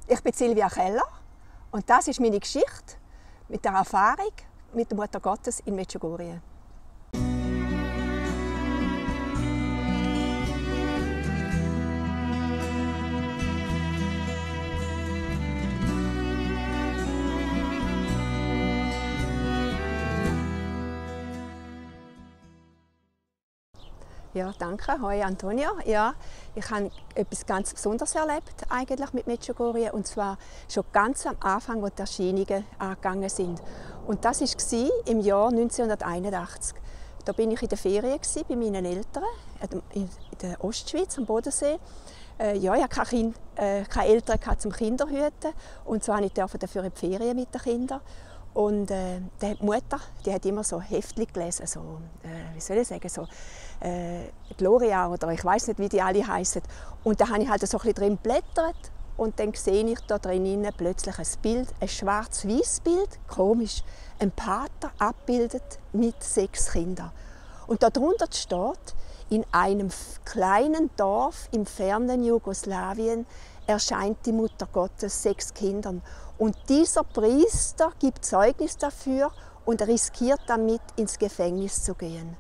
Ich bin Silvia Keller und das ist meine Geschichte mit der Erfahrung mit der Mutter Gottes in Medjugorje. Ja, danke. Hoi Antonia. Ja, ich habe etwas ganz Besonderes erlebt eigentlich mit Medjugorje, und zwar schon ganz am Anfang, als die Erscheinungen angegangen sind. Und das war im Jahr 1981. Da bin ich in der Ferien bei meinen Eltern in der Ostschweiz am Bodensee. Ja, ich hatte keine Eltern zum Kinderhüten, und so durfte ich dafür in die Ferien mit den Kindern. Und die Mutter, die hat immer so Heftchen gelesen, so, wie soll ich sagen, so Gloria oder ich weiß nicht, wie die alle heißen. Und da habe ich halt so ein bisschen drin geblättert und dann sehe ich da drinnen plötzlich ein Bild, ein schwarz-weiß Bild, komisch, ein Pater abbildet mit 6 Kindern. Und darunter steht: In einem kleinen Dorf im fernen Jugoslawien erscheint die Mutter Gottes 6 Kindern. Und dieser Priester gibt Zeugnis dafür und riskiert damit, ins Gefängnis zu gehen.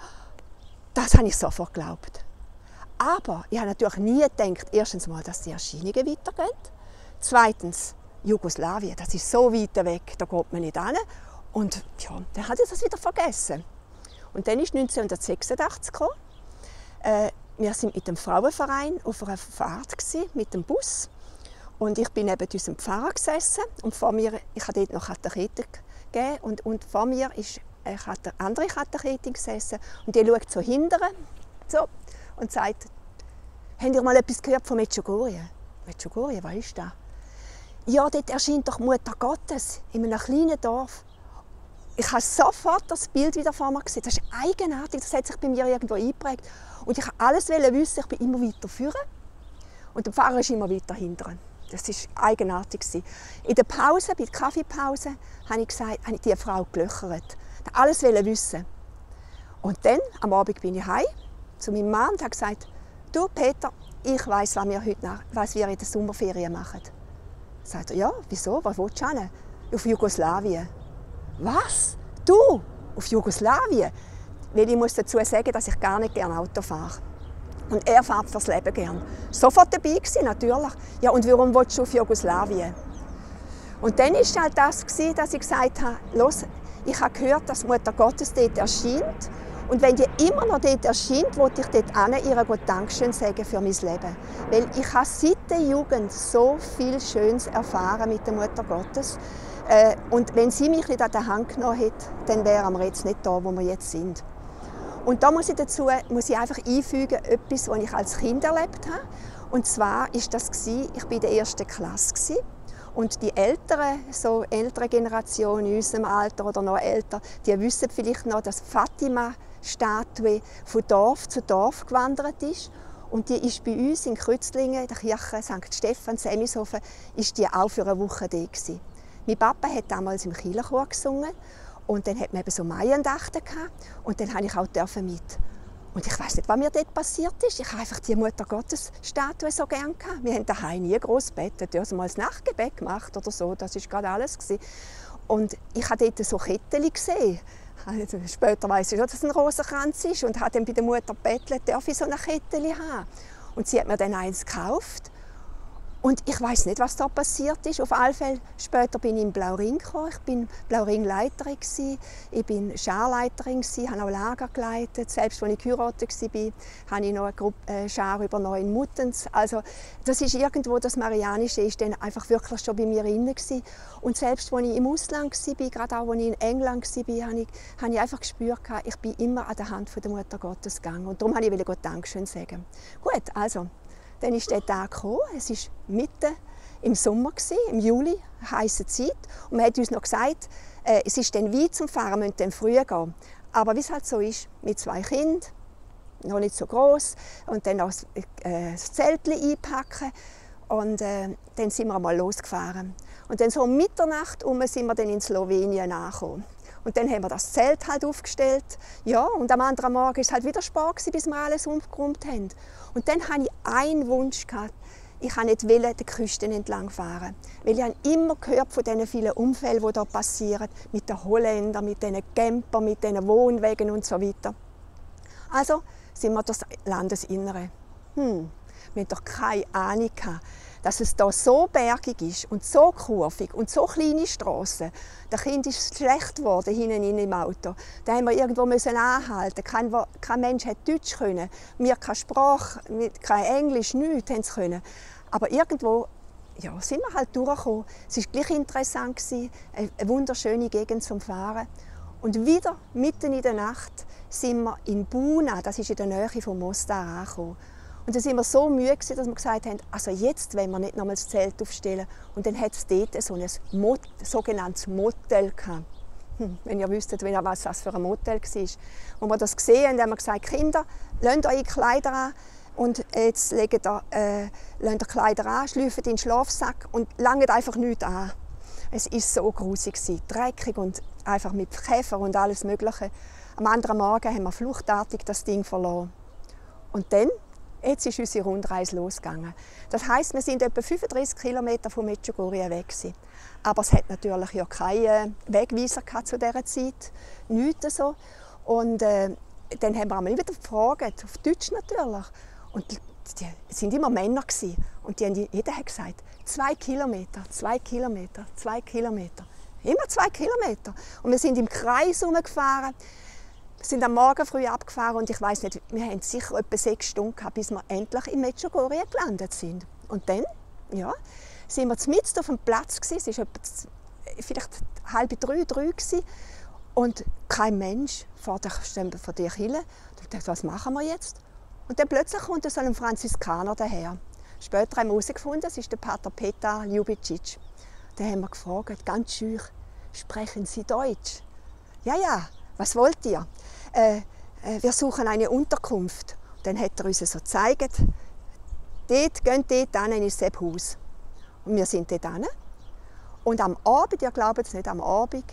Das habe ich sofort geglaubt. Aber ich habe natürlich nie gedacht, erstens mal, dass die Erscheinungen weitergehen. Zweitens, Jugoslawien, das ist so weit weg, da geht man nicht hin. Und ja, dann hatte ich das wieder vergessen. Und dann ist 1986 gekommen. Wir sind mit dem Frauenverein auf einer Fahrt mit dem Bus. Und ich bin neben unserem Pfarrer gesessen. Und vor mir, ich habe dort noch Katecheten gegeben. Und vor mir ist eine andere Katechetin gesessen. Und die schaut so hinterher so, und sagt: «Habt ihr mal etwas gehört von Medjugorje?» «Medjugorje, was ist das?» «Ja, dort erscheint doch Mutter Gottes in einem kleinen Dorf.» Ich habe sofort das Bild wieder vor mir gesehen. Das ist eigenartig, das hat sich bei mir irgendwo eingeprägt. Und ich wollte alles wissen, ich bin immer weiter vorne. Und der Pfarrer ist immer weiter hinten. Das war eigenartig. In der Pause, bei der Kaffeepause, habe ich diese Frau gelöchert. Ich wollte alles wissen. Und dann, am Abend, bin ich heim zu meinem Mann und habe gesagt: «Du, Peter, ich weiss, was wir in der Sommerferien machen.» Sagt er: «Ja, wieso? Was willst du hin?» «Auf Jugoslawien.» «Was? Du? Auf Jugoslawien?» Weil ich muss dazu sagen, dass ich gar nicht gerne Auto fahre. Und er fährt fürs Leben gern. Sofort dabei gewesen, natürlich. «Ja, und warum willst du auf Jugoslawien?» Und dann war es halt das, dass ich gesagt habe: «Los, ich habe gehört, dass Mutter Gottes dort erscheint. Und wenn die immer noch dort erscheint, will ich dort hin, ihr Dankeschön sagen für mein Leben. Weil ich habe seit der Jugend so viel Schönes erfahren mit der Mutter Gottes. Und wenn sie mich nicht an der Hand genommen hätte, dann wären wir jetzt nicht da, wo wir jetzt sind.» Und da muss ich einfach einfügen, etwas, was ich als Kind erlebt habe. Und zwar war das, ich war in der 1. Klasse. Und die ältere Generation in unserem Alter oder noch älter, die wissen vielleicht noch, dass Fatima-Statue von Dorf zu Dorf gewandert ist. Und die ist bei uns in Krützlingen, in der Kirche St. Stephan, Semishofen, ist die auch für eine Woche da gewesen. Mein Papa hat damals im Kirchenchor gesungen. Und dann hat man eben so Maiendachten gehabt. Und dann durfte ich auch mit. Und ich weiss nicht, was mir dort passiert ist. Ich habe einfach die Mutter Gottes Statue so gerne gehabt. Wir haben daheim nie groß bettet. Also mal ein Nachtgebet gemacht oder so. Das war gerade alles. Und ich habe dort so Kettchen gesehen. Also später weiss ich schon, dass es ein Rosenkranz ist. Und habe dann bei der Mutter gebettelt, darf ich so eine Kettchen haben. Und sie hat mir dann eins gekauft. Und ich weiss nicht, was da passiert ist. Auf alle Fälle, später bin ich in Blauring gekommen. Ich war Blauring-Leiterin, ich war Scharleiterin, habe auch Lager geleitet. Selbst als ich geheiratet war, habe ich noch eine Gruppe Schar übernommen in Muttens. Also, das ist irgendwo, das Marianische ist dann einfach wirklich schon bei mir drin. Und selbst als ich im Ausland war, gerade auch als ich in England war, habe ich einfach gespürt, ich bin immer an der Hand der Mutter Gottes gegangen. Und darum wollte ich Gott Dankeschön sagen. Gut, also. Dann ist der Tag gekommen. Es war mitten im Sommer, im Juli, eine heisse Zeit. Und man hat uns noch gesagt, es ist dann weit zum Fahren, wir müssen dann früh gehen. Aber wie es halt so ist, mit 2 Kindern, noch nicht so gross, und dann auch das Zeltchen einpacken. Und dann sind wir einmal losgefahren. Und dann so um Mitternacht sind wir dann in Slowenien angekommen. Und dann haben wir das Zelt halt aufgestellt. Ja, und am anderen Morgen war es halt wieder Sport, bis wir alles umgeräumt haben. Und dann hatte ich einen Wunsch. ich wollte nicht die Küsten entlang fahren. Weil ich habe immer gehört von diesen vielen Unfällen, die hier passieren, mit den Holländern, mit diesen Campern, mit diesen Wohnwegen und so weiter. Also sind wir das Landesinnere. Wir hatten doch keine Ahnung, dass es hier so bergig ist und so kurvig und so kleine Strassen. Der Kind ist schlecht geworden hinten im Auto. Da haben wir irgendwo anhalten. Kein Mensch hat Deutsch können. Wir keine Sprache, kein Englisch, nichts haben sie können. Aber irgendwo sind wir halt durchgekommen. Es war gleich interessant, eine wunderschöne Gegend zum Fahren. Und wieder, mitten in der Nacht, sind wir in Buna, das ist in der Nähe von Mostar, angekommen. Und dann waren wir so müde, dass wir gesagt haben, also jetzt wollen wir nicht nochmals das Zelt aufstellen. Und dann hat es dort so ein sogenanntes Motel gehabt. Wenn ihr wüsstet, was das für ein Motel war. Als wir das gesehen haben, haben wir gesagt, Kinder, lasst eure Kleider an. Und jetzt lasst ihr Kleider an, schlüpft in den Schlafsack und langt einfach nichts an. Es war so grusig, dreckig und einfach mit Käfer und alles Mögliche. Am anderen Morgen haben wir fluchtartig das Ding verloren. Und dann, jetzt ist unsere Rundreise losgegangen. Das heisst, wir sind etwa 35 Kilometer von Medjugorje weg. Aber es hat natürlich ja keinen Wegweiser zu dieser Zeit, nichts so. Und dann haben wir einmal wieder gefragt, auf Deutsch natürlich. Und die sind immer Männer und jeder hat gesagt, 2 Kilometer, 2 Kilometer, 2 Kilometer. Immer 2 Kilometer. Und wir sind im Kreis herumgefahren. Wir sind am Morgen früh abgefahren und ich weiss nicht, wir haben sicher etwa 6 Stunden gehabt, bis wir endlich in Medjugorje gelandet sind. Und dann, sind wir mitten auf dem Platz gewesen. Es war vielleicht 2:30 und kein Mensch vor der Kirche. Ich dachte, was machen wir jetzt? Und dann plötzlich kommt so ein Franziskaner daher. Später haben wir herausgefunden, es ist der Pater Petar Ljubicic. Den haben wir gefragt, ganz scheu, sprechen Sie Deutsch? Ja, was wollt ihr? Wir suchen eine Unterkunft. Dann hat er uns so gezeigt, geht dort hin in das Haus. Und wir sind dort hin. Und am Abend, ihr glaubt es nicht, am Abend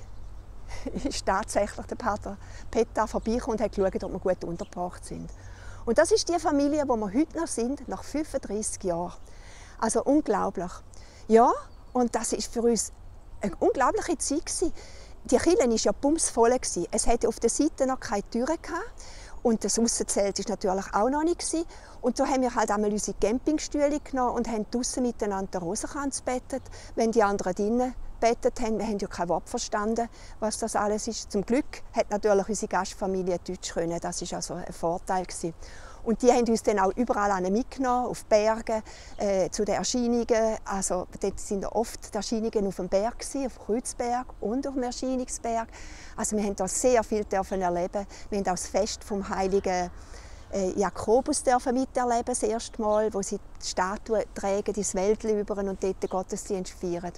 ist tatsächlich der Pater Petar vorbeigekommen und hat geschaut, ob wir gut untergebracht sind. Und das ist die Familie, wo wir heute noch sind, nach 35 Jahren. Also unglaublich. Ja, und das war für uns eine unglaubliche Zeit. Die Kirche war ja bumsvoll. Es hatte auf der Seite noch keine Türen. Und das Aussenzelt war natürlich auch noch nicht. Und so haben wir halt einmal unsere Campingstühle genommen und haben draussen miteinander den Rosenkranz gebettet, wenn die anderen drinnen gebettet haben. Wir haben ja kein Wort verstanden, was das alles ist. Zum Glück hat natürlich unsere Gastfamilie Deutsch können. Das war also ein Vorteil. Und die haben uns dann auch überall mitgenommen, auf Berge, zu den Erscheinungen. Also, dort sind oft die Erscheinungen auf dem Berg, auf Kreuzberg und auf dem Erscheinungsberg. Also, wir haben da sehr viel erleben. Wir haben auch das Fest vom heiligen Jakobus miterleben, das erste Mal, wo sie die Statue tragen ins Wäldchen über und dort den Gottesdienst feiern.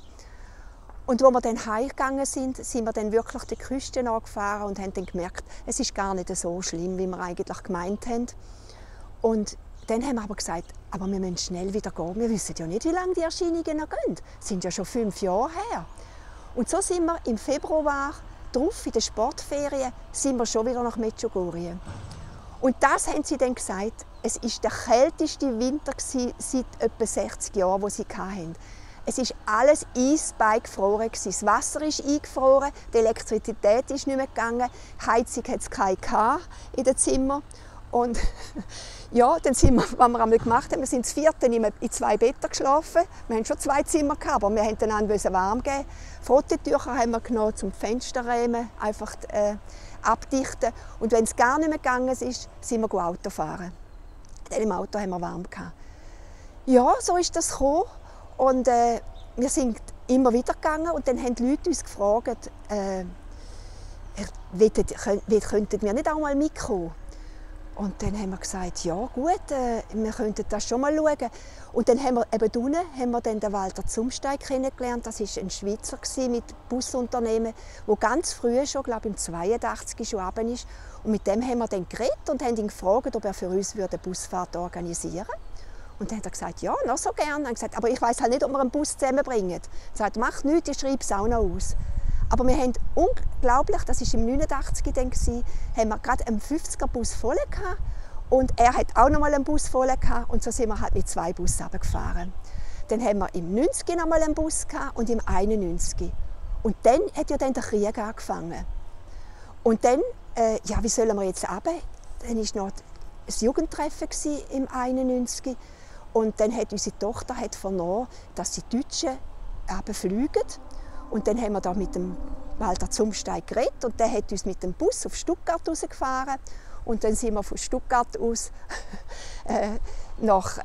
Und als wir dann heimgegangen sind, sind wir dann wirklich die Küste angefahren und haben dann gemerkt, es ist gar nicht so schlimm, wie wir eigentlich gemeint haben. Und dann haben wir aber gesagt, aber wir müssen schnell wieder gehen. Wir wissen ja nicht, wie lange die Erscheinungen noch gehen. Das sind ja schon 5 Jahre her. Und so sind wir im Februar drauf, in den Sportferien, sind wir schon wieder nach Medjugorje. Und das haben sie dann gesagt, es war der kälteste Winter seit etwa 60 Jahren, den sie hatten. Es ist alles eisbeigefroren. Das Wasser ist eingefroren, die Elektrizität ist nicht mehr gegangen, Heizung hat es keine in den Zimmern. Und ja, dann sind wir, was wir einmal gemacht haben, wir sind zu vierten in 2 Betten geschlafen. Wir hatten schon 2 Zimmer gehabt, aber wir wollten einander warm geben. Frottentücher haben wir genommen, zum Fensterrahmen einfach abdichten. Und wenn es gar nicht mehr gegangen ist, sind wir Auto fahren. Denn im Auto haben wir warm gehabt. Ja, so ist das gekommen. Und wir sind immer wieder gegangen und dann haben die Leute uns gefragt, könnten wir nicht auch mal mitkommen? Und dann haben wir gesagt, ja gut, wir könnten das schon mal schauen. Und dann haben wir eben unten den Walter Zumsteig kennengelernt. Das war ein Schweizer mit Busunternehmen, der ganz früh schon, glaube ich, im 82 schon runter ist. Und mit dem haben wir dann geredet und haben ihn gefragt, ob er für uns eine Busfahrt organisieren würde. Und dann hat er gesagt, ja, noch so gerne. Er hat gesagt, aber ich weiss halt nicht, ob wir einen Bus zusammenbringen. Er hat gesagt, macht nichts, ich schreibe es auch noch aus. Aber wir haben unglaublich, das war im 89 dann, haben wir gerade einen 50er-Bus voll gehabt. Und er hat auch noch mal einen Bus voll gehabt, und so sind wir halt mit 2 Bussen runtergefahren. Dann haben wir im 90 noch mal einen Bus gehabt und im 91. Und dann hat ja dann der Krieg angefangen. Und dann, ja, wie sollen wir jetzt runter? Dann war noch ein Jugendtreffen im 91. Und dann hat unsere Tochter vernommen, dass die Deutschen fliegen. Und dann haben wir da mit dem Walter Zumstein geredet und der hat uns mit dem Bus auf Stuttgart rausgefahren. Und dann sind wir von Stuttgart aus nach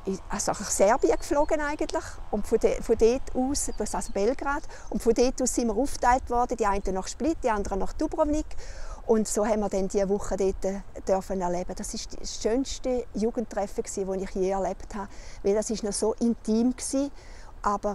Serbien geflogen eigentlich. Und von dort aus, also Belgrad, und von dort aus sind wir aufgeteilt worden, die einen nach Split, die anderen nach Dubrovnik. Und so haben wir dann diese Woche dort dürfen erleben. Das war das schönste Jugendtreffen, das ich je erlebt habe, weil das war noch so intim war, aber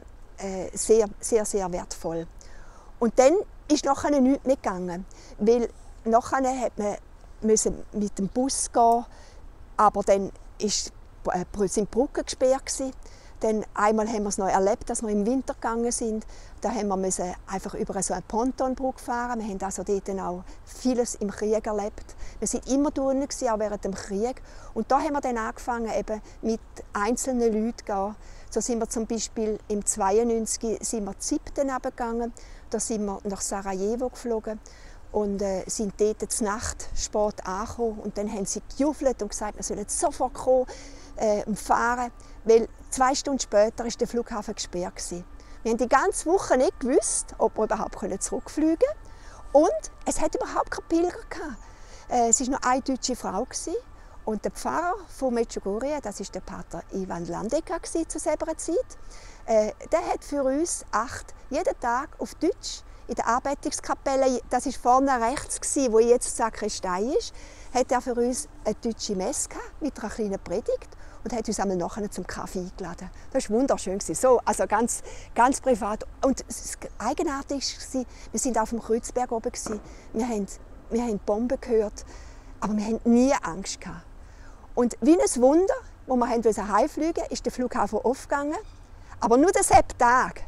sehr, sehr, sehr wertvoll. Und dann ist nachher nichts mehr gegangen, weil nachher musste man mit dem Bus gehen, aber dann sind die Brücken gesperrt. Dann einmal haben wir es noch erlebt, dass wir im Winter gegangen sind. Da mussten wir einfach über so eine Pontonbrücke fahren. Wir haben also dort auch vieles im Krieg erlebt. Wir waren immer drinnen, auch während dem Krieg. Und da haben wir dann angefangen, eben mit einzelnen Leuten zu gehen. So sind wir zum Beispiel im 92 sind wir Zipten runtergegangen. Da sind wir nach Sarajevo geflogen und sind dort zur Nacht spät angekommen. Und dann haben sie gejubelt und gesagt, wir sollen sofort kommen und fahren, weil 2 Stunden später war der Flughafen gesperrt. Wir haben die ganze Woche nicht gewusst, ob wir überhaupt zurückfliegen können. Und es hat überhaupt keine Pilger gehabt. Es war noch eine deutsche Frau. Und der Pfarrer von Medjugorje, das war der Pater Ivan Landeka zu selber Zeit, der hat für uns jeden Tag auf Deutsch in der Anbetungskapelle, das war vorne rechts, wo jetzt die Sakristei ist, hat er für uns eine deutsche Messe gehabt, mit einer kleinen Predigt und hat uns einmal nachher zum Kaffee eingeladen. Das war wunderschön. So, also ganz, ganz privat. Und das Eigenartigste war, wir waren auf dem Kreuzberg oben. Wir haben Bomben gehört, aber wir hatten nie Angst gehabt. Und wie ein Wunder, wo wir heimfliegen wollten, ist der Flughafen aufgegangen. Aber nur den Tag.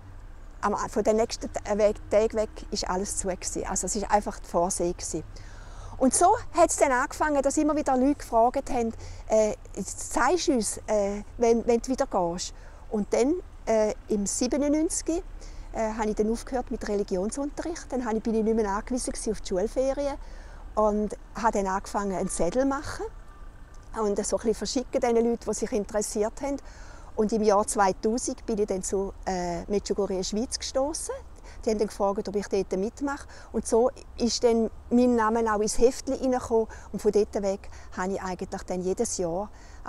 Von den nächsten Tagen weg war alles zu. Also es war einfach die Vorsee. Und so hat es dann angefangen, dass immer wieder Leute gefragt haben, zeigst du uns, wenn du wieder gehst. Und dann, im 97, habe ich dann aufgehört mit Religionsunterricht. Dann bin ich nicht mehr angewiesen auf die Schulferien und habe dann angefangen, einen Zettel zu machen und so ein bisschen verschicken den Leuten, die sich interessiert haben. Und im Jahr 2000 bin ich dann zu Medjugorje Schweiz gestoßen. Die haben dann gefragt, ob ich dort mitmache. Und so ist dann mein Name auch ins Heftchen hineingekommen. Und von dort weg habe ich eigentlich dann jedes Jahr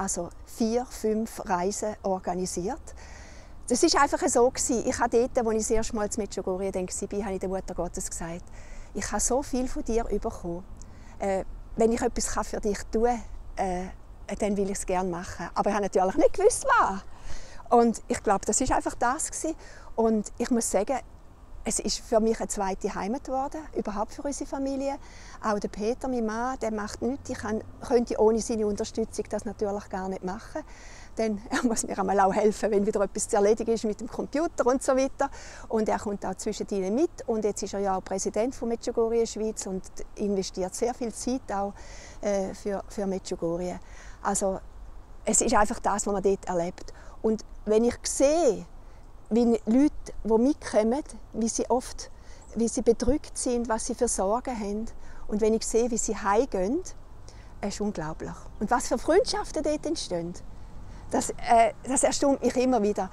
4, 5 Reisen organisiert. Das war einfach so. Ich habe dort, als ich das erste Mal in Medjugorje war, habe ich der Mutter Gottes gesagt, ich habe so viel von dir bekommen. Wenn ich etwas für dich tun kann, dann will ich es gerne machen. Aber ich habe natürlich nicht gewusst, was. Und ich glaube, das war einfach das. Und ich muss sagen, es ist für mich eine zweite Heimat geworden, überhaupt für unsere Familie. Auch der Peter, mein Mann, der macht nichts. Ich könnte ohne seine Unterstützung das natürlich gar nicht machen. Denn er muss mir einmal auch helfen, wenn wieder etwas zu erledigen ist mit dem Computer und so weiter. Und er kommt auch zwischen ihnen mit. Und jetzt ist er ja auch Präsident von Medjugorje Schweiz und investiert sehr viel Zeit auch für Medjugorje. Also es ist einfach das, was man dort erlebt. Und wenn ich sehe, wie Leute, die mitkommen, wie sie bedrückt sind, was sie für Sorgen haben, und wenn ich sehe, wie sie heimgehen, ist unglaublich. Und was für Freundschaften dort entstehen, das erstaunt mich immer wieder.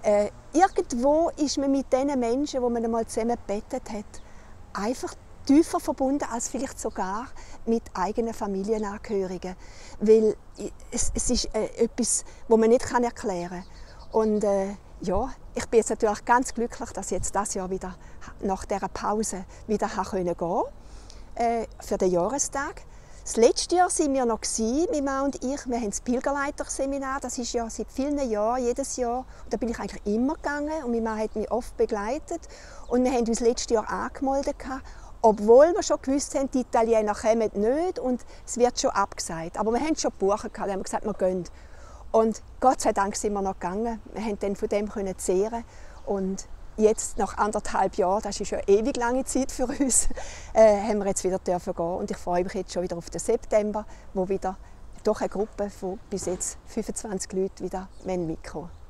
Irgendwo ist man mit den Menschen, die man einmal zusammen gebetet hat, einfach tiefer verbunden als vielleicht sogar mit eigenen Familienangehörigen. Weil es ist etwas, das man nicht erklären kann. Und ja, ich bin jetzt natürlich ganz glücklich, dass ich jetzt dieses Jahr wieder nach dieser Pause wieder gehen konnte, für den Jahrestag. Das letzte Jahr waren wir noch, mein Mann und ich, wir haben das Pilgerleiterseminar, das ist ja seit vielen Jahren, jedes Jahr. Und da bin ich eigentlich immer gegangen und mein Mann hat mich oft begleitet. Und wir haben uns letztes Jahr angemeldet, obwohl wir schon gewusst haben, die Italiener kommen nicht und es wird schon abgesagt. Aber wir haben schon gebucht, wir haben gesagt, wir gehen. Und Gott sei Dank sind wir noch gegangen. Wir konnten dann von dem zehren. Und jetzt nach 1,5 Jahren, das ist ja ewig lange Zeit für uns, haben wir jetzt wieder dürfen gehen. Und ich freue mich jetzt schon wieder auf den September, wo wieder doch eine Gruppe von bis jetzt 25 Leuten wieder mitkommen.